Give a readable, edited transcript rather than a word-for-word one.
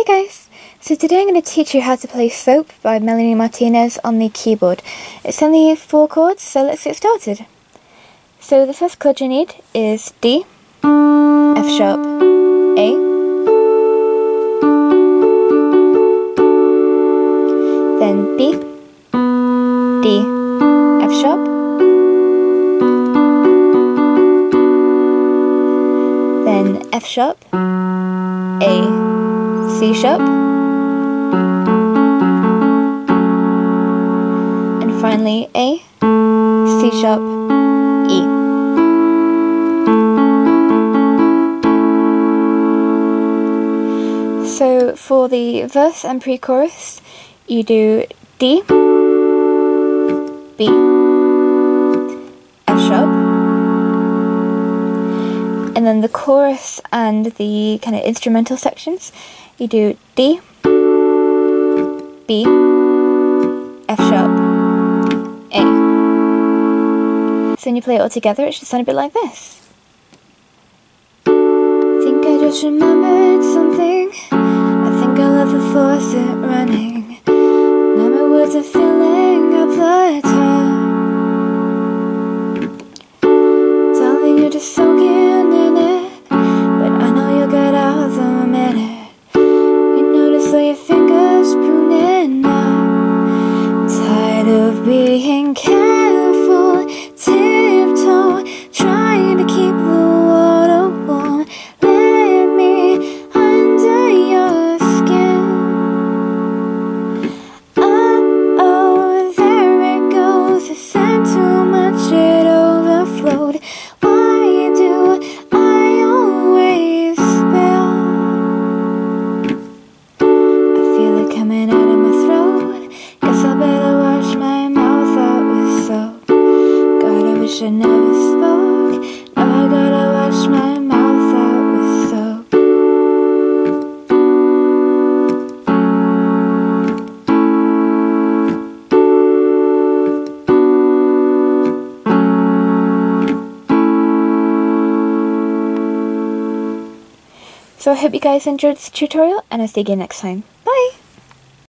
guys! So today I'm going to teach you how to play Soap by Melanie Martinez on the keyboard. It's only 4 chords, so let's get started. So the first chord you need is D, F sharp, A, then B, D, F sharp, then F sharp, A, C sharp, and finally A, C sharp, E. So for the verse and pre-chorus, you do D, B, F sharp, and then the chorus and the kind of instrumental sections, you do D, B, F sharp, A. So when you play it all together, it should sound a bit like this. Think I just remembered something. I think I love the faucet running. Now my words are filling up the tub. Darling, you're just soaking in it, but I know you'll get out the minute you notice all your fingers pruning up. Tired of being careful, tiptoe, trying to keep the water warm. Let me under your skin. Oh, there it goes. It said too much, it overflowed. Why do I always spill? I feel it coming out of my throat. Guess I better wash my mouth out with soap. God, I wish I never spoke. Now I gotta wash my mouth out with soap. So I hope you guys enjoyed this tutorial, and I'll see you again next time. Bye!